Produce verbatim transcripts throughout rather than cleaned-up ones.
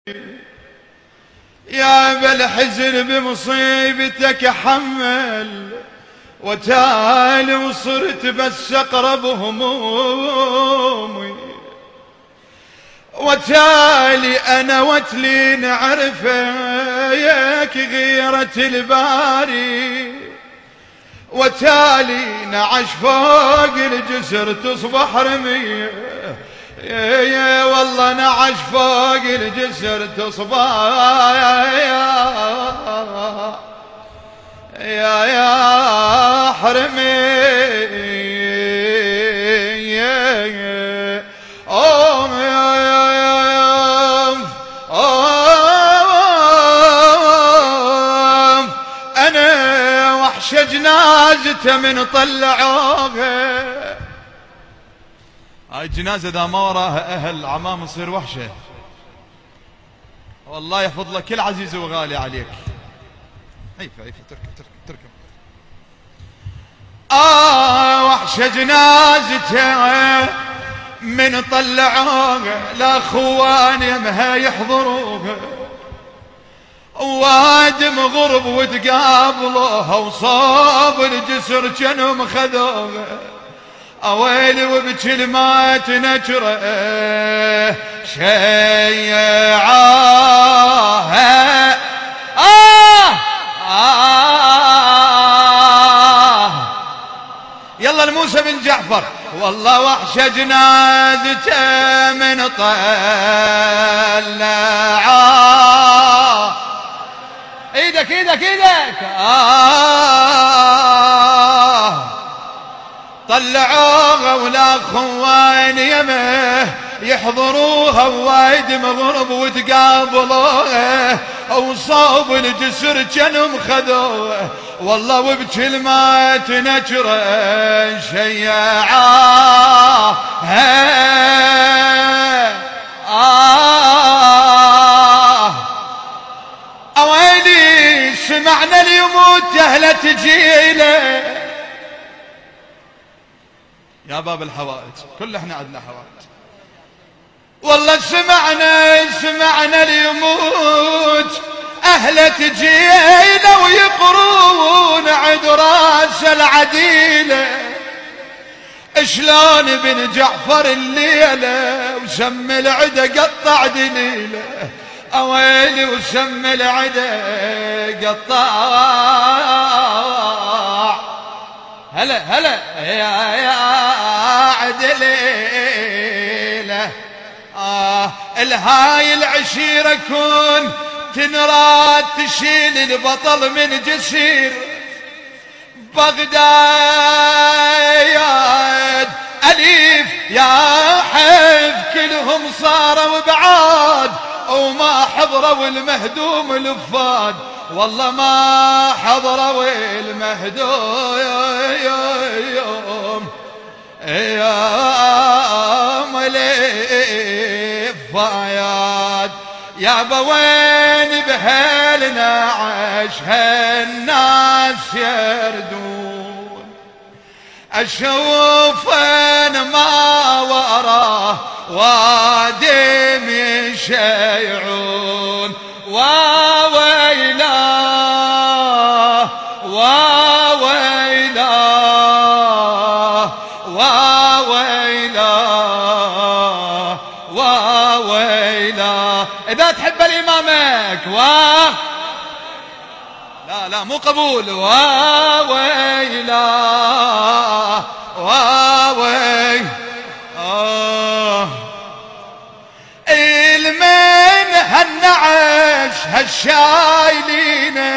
يا بالحزن بمصيبتك حمل، وتالي وصرت بس اقرب همومي، وتالي انا وتلي نعرفك غيرة الباري، وتالي نعش فوق الجسر تصبح رمية، يا يا والله نعش فوق الجسر تصبح يا يا حرمي يا يا أوم يا يا يا أوم أنا وحش جنازته من طلعوها. هاي الجنازة إذا ما وراها أهل عمام تصير وحشة. والله يحفظ لك كل عزيز وغالي عليك. عيفة عيفة تركب تركب تركب. آه وحشة جنازتها من طلعوها، لا خوان يمها يحضروها، وادم غرب وتقابلوها، وصاب الجسر جنهم خذوها. اويلي وبكل ما تنجره شيعاها. آه آه يلا لموسى بن جعفر. والله وحشة جنازته من طلعا. ايدك ايدك ايدك. آه طلعوها ولا خوان يمه يحضروها، وايد مغرب وتقابلوها، وصوب الجسر جنم خذوها. والله وبكل ما تنجره شيعاها. آه اويلي سمعنا ليموت اهله تجيله. يا باب الحوائج كل احنا عندنا حوائج. والله سمعنا سمعنا ليموت اهله تجيله، ويقرون عند راس العديله. شلون بن جعفر الليله وسم العدا قطع دليله. اويلي وسم العدا قطع. هلا هلا يا يا عدليله. آه الهاي العشيرة كون تنراد تشيل البطل من جسير بغداد. أليف يا حيف كلهم صاروا بعاد، وما حضروا المهدوم الفاد. والله ما حضروا المهدوم يوم الفاياد. يا بوين بهالنعش هالناس يردون، اشوف انا ما وراه وادم يشيعون. واويلاه واويلاه واويلاه واويلاه. اذا تحب الامامك واه لا لا مو قبول. واويلاه واوي آه المن هالنعش هالشايلينه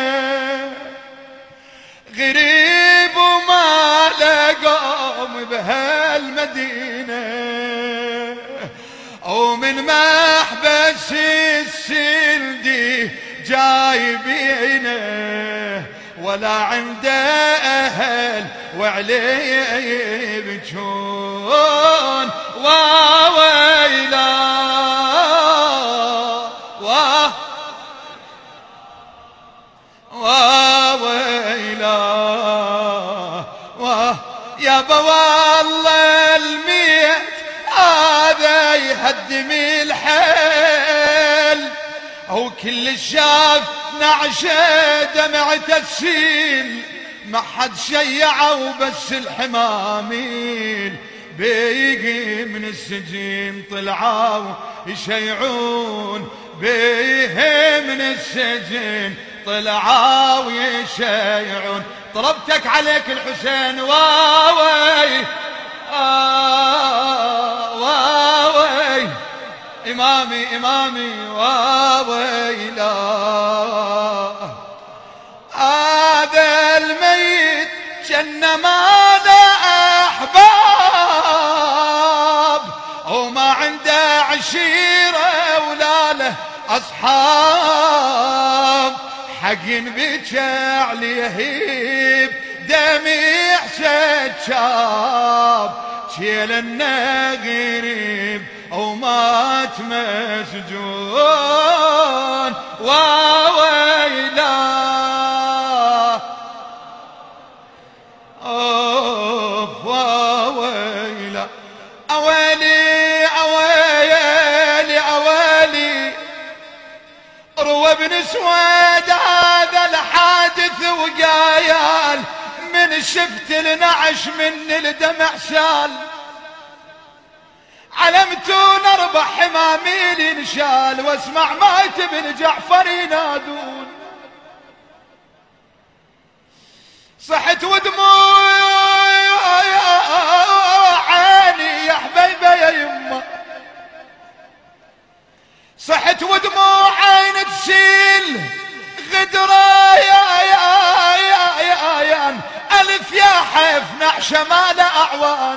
غريب وما لقوم بهالمدينه، ومن محبس السلدي جايبينه، ولا عنده اهل وعليه يبجون. واويلا وا واويلا وا يابا والله الميت هذا يهدم الحيل. كل شاف نعشه دمعة تسيل، ما حد شيعه وبس الحماميل. بيجي من السجن طلعوا يشيعون، بيه من السجن طلعوا يشيعون. طلبتك عليك الحسين واوي آه واوي، إمامي إمامي واوي لا. هذا الميت جنة ما له أحباب، وما عنده عشيرة ولا له أصحاب. حق بكى عليه دميع سجاب، شيل النغريب ومات مسجون وويلاه. اوف وويلاه، اويلي اويلي اويلي. روى بن سويد هذا الحادث وقايل، من شفت النعش من الدمع سال. علمتون اربع حماميل انشال، واسمع مات بن جعفر ينادون. صحت ودموع عيني يا حبيبه يا يمه، صحت ودموع عين تسيل. غدرة يا يا يا يا يا ألف يا حيف نعشة ما له أعوان.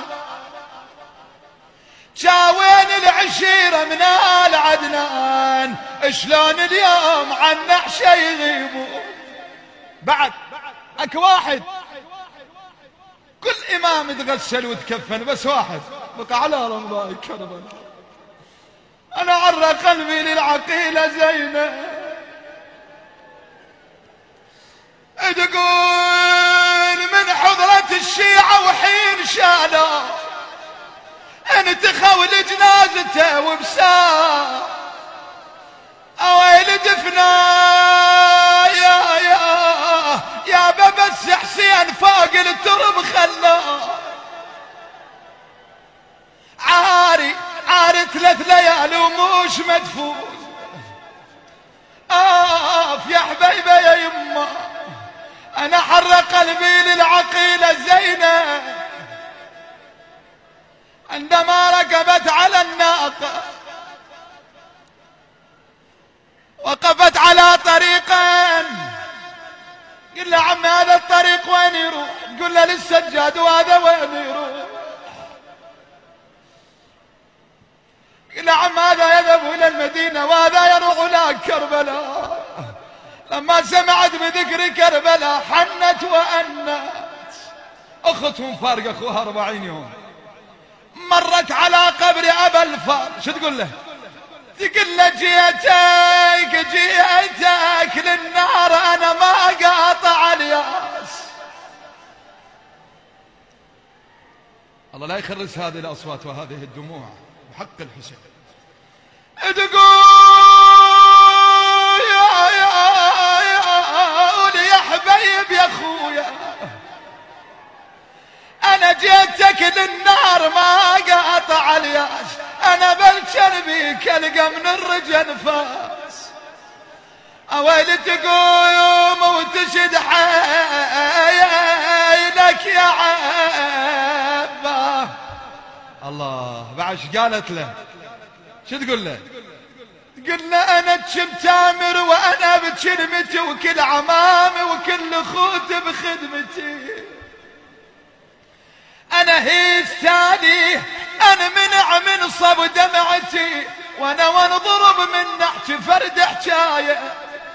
جاوين العشيرة من آل عدنان، شلون اليوم عن نعشة يغيبوا. بعد اكو واحد كل إمام تغسل وتكفن، بس واحد بقى على رمضان كربلاء. أنا عرى قلبي للعقيلة زينب، تقول من حضرة الشيعة وحين شالا، انتخوا لجنازته وبساه. اويل دفنا يا يا يا بس حسين فوق الترب خلاه. عاري عاري ثلاث ليالي وموش مدفون. آف يا حبيبه يا يمه، أنا حر قلبي للعقيلة زينب. عندما ركبت على الناقة وقفت على طريقين، قل له عم هذا الطريق وين يروح؟ قل له للسجاد وهذا وين يروح؟ قل له عم هذا يذهب إلى المدينة وهذا يروح إلى كربلاء. لما سمعت بذكر كربلاء حنت وأنت. أختهم فارق أخوها أربعين يوم، مرت على قبر أبا الفار. شو تقول له؟ تقول له جيتك جيتك للنار أنا ما قاطع الياس. الله لا يخرس هذه الأصوات وهذه الدموع بحق الحسين. تقول يا يا يا حبيب يا اخويا، انا جيتك للنار ما قاطع الياس. انا بلشر بيك القى من الرجل فاس. اويل تقوم وتشد حيلك يا عبا. الله بعد قالت له؟ شو تقول له؟ تقول له انا تشم تامر وانا بكلمتي، وكل عمامي وكل اخوتي بخدمتي. انا هي الثاني انمنع من صب دمعتي، وانا وانضرب من نحت فرد حكايه.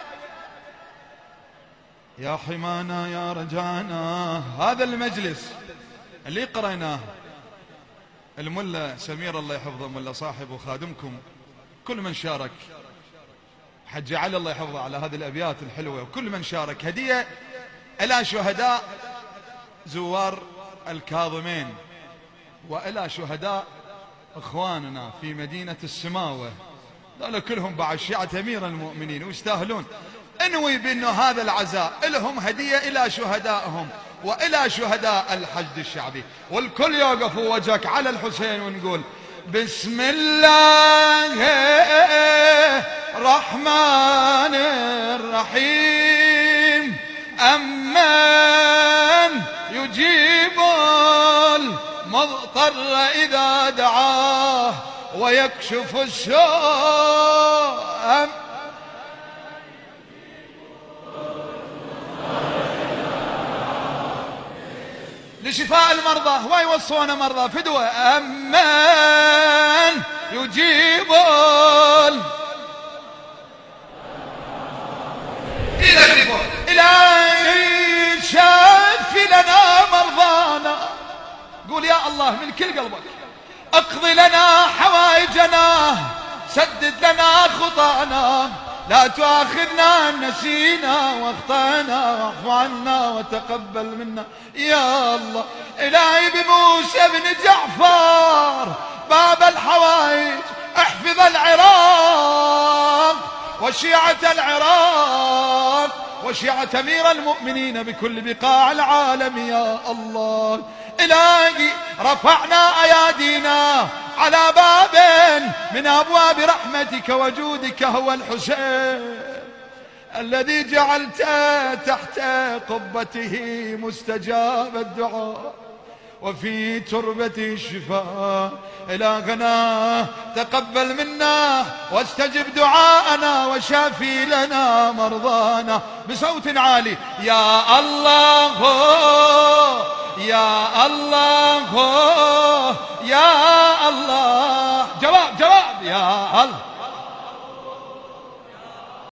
يا حمانا يا رجانا، هذا المجلس اللي قريناه الملا سمير الله يحفظه، ملا صاحب وخادمكم، كل من شارك، حج علي الله يحفظه على هذه الأبيات الحلوة، وكل من شارك هدية إلى شهداء زوار الكاظمين، وإلى شهداء إخواننا في مدينة السماوة. هذول كلهم بعد شيعة أمير المؤمنين ويستاهلون. انوي بأنه هذا العزاء لهم هدية إلى شهدائهم وإلى شهداء الحشد الشعبي. والكل يوقف وجهك على الحسين ونقول بسم الله الرحمن الرحيم أمن يجيب المضطر إذا دعاه ويكشف السوء لشفاء المرضى. ما يوصون مرضى فدوة. أمن يجيب إلهي شافي لنا مرضانا. قول يا الله من كل قلبك اقضي لنا حوائجنا سدد لنا خطانا لا تؤاخذنا ان نسينا واخطانا واعف عنا وتقبل منا يا الله. إلهي بموسى بن جعفر باب الحوائج احفظ العراق وشيعة العراق وشيعة أمير المؤمنين بكل بقاع العالم يا الله. إلهي رفعنا أيادينا على باب من أبواب رحمتك وجودك هو الحسين الذي جعلت تحت قبته مستجاب الدعاء وفي تربته الشفاء. إلهنا تقبل منا واستجب دعاءنا وشافي لنا مرضانا. بصوت عالي يا الله يا الله يا الله. جواب جواب يا الله.